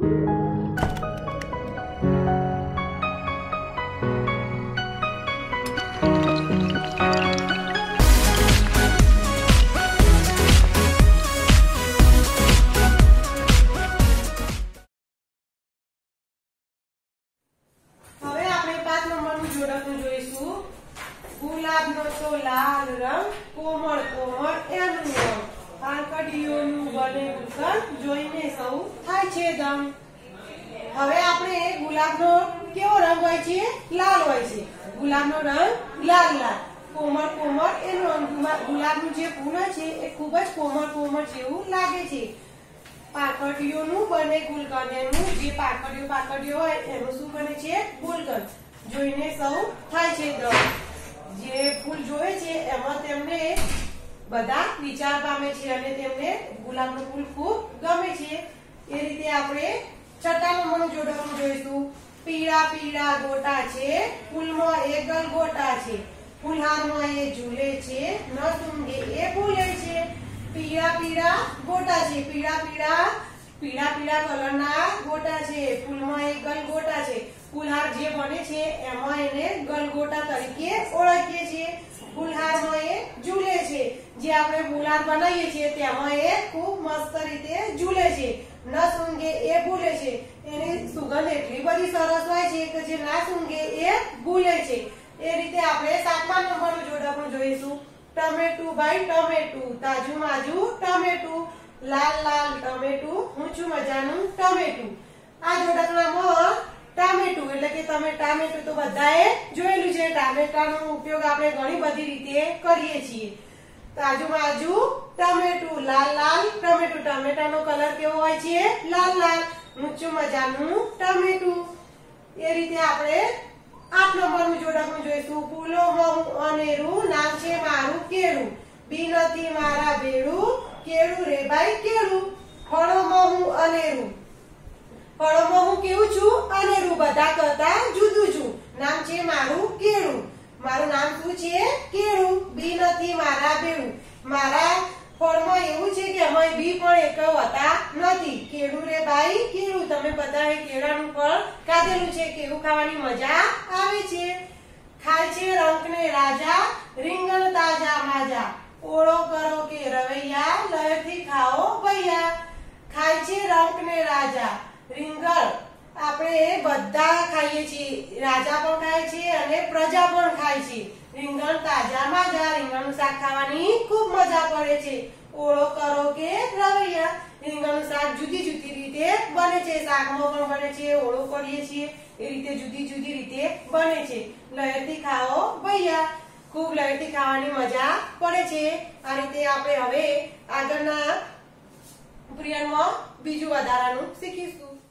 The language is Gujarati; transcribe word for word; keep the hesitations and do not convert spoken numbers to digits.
ગુલાબનો તો લાલ રંગ કોમળ કોમળ એનું રંગ પાંખડીઓનું બને ગુલકંદ જોઈને સૌ થાય છે દમ। હવે આપણે ગુલાબનો કેવો રંગ હોય છે? લાલ હોય છે। ગુલાબનો રંગ લાલ લાલ કોમળ કોમળ એનું ગુલાબનું જે ફૂલ છે એ ખૂબ જ કોમળ કોમળ જેવું લાગે છે। પાંખડીઓનું બને ગુલકંદ એનું જે પાંખડીઓ પાંખડીઓ હોય એનું શું બને છે? ગુલકંદ જોઈને સૌ થાય છે દમ। જે ફૂલ જોવે છે એમાં તેમને બધા વિચાર પામે છે અને તેમને ગુલાબનું ફૂલ ખૂબ ગમે છે। એ રીતે આપણે છઠ્ઠા નંબરનું જોડકું જોઈશું। પીળા પીળા ગોટા છે ફૂલમાં એ ગલગોટા છે ફૂલહારમાં એ ઝૂલે છે ન સૂંઘે એ ભૂલે છે। પીળા પીળા ગોટા છે પીળા પીળા પીળા પીળા કલરના ગોટા છે ફૂલમાં એ ગલગોટા છે ફૂલહાર જે બને છે એમાં એને ગલગોટા તરીકે ઓળખીએ છીએ। ફૂલહારમાં એ ઝૂલે છે જે આપણે ફૂલહાર બનાવીએ છીએ તેમાં એ ખૂબ મસ્ત રીતે ઝૂલે છે। ન સૂંઘે એ ભૂલે છે એની સુગંધ એટલી બધી સરસ હોય છે કે જે ના સૂંઘે એ ભૂલે છે। એ રીતે આપણે સાતમા નંબરનું જોડકું જોઈશું। ટમેટું ભાઈ ટમેટું તાજું માજું ટમેટું લાલ લાલ ટમેટું ઊંચું મજાનું ટમેટું। આ જોડકનામાં ટામેટું એટલે કે તમે ટામેટું તો બધાએ જોયેલું છે। ટામેટાનો ઉપયોગ આપણે ઘણી બધી રીતે કરીએ છીએ। તાજું માજું ટમેટું લાલ લાલ ટમેટું ટમેટાનો કલર કેવો હોય છે? લાલ લાલ ઊંચું મજાનું ટમેટું। એ રીતે આપણે આઠ નંબરનું જોડકું જોઈશું। ફૂલોમાં હું અનેરું નામ છે મારું કેળું બી નથી મારા ભેળું કેળું રે ભાઈ કેળું। ફળોમાં હું અનેરું ફળોમાં હું કેવું છું? અનેરું બધા કરતા જુદું છું નામ છે મારું કેળું મારું નામ શું છે? કેળું બી નથી મારા ભેળું મારા ફળમાં એવું છે કે એમાં બી પણ એક હોતા નથી। કેળું રે ભાઈ કેળું તમે બધાએ કેળાનું ફળ ખાધેલું છે કેળું ખાવાની મજા આવે છે। ખાય છે રંકને રાજા રીંગણ તાજા માજા ઓળો કરો કે રવૈયા લહેરથી ખાઓ ભૈયા। ખાય છે રંકને રાજા રીંગણ આપણે બધા ખાઈએ છીએ રાજા પણ ખાય છે અને પ્રજા પણ ખાય છે। રીંગણ તાજા માજા રીંગણનું શાક ખાવાની ખૂબ મજા પડે છે। ઓળો કરો કે રવૈયા રીંગણનું શાક જુદી જુદી રીતે બને છે શાકમાં પણ બને છે ઓળો કરીએ છીએ એ રીતે જુદી જુદી રીતે બને છે। લહેરથી ખાઓ ભૈયા ખૂબ લહેરથી ખાવાની મજા પડે છે। આ રીતે આપણે હવે આગળના પીરિયડમાં બીજું વધારાનું શીખીશું।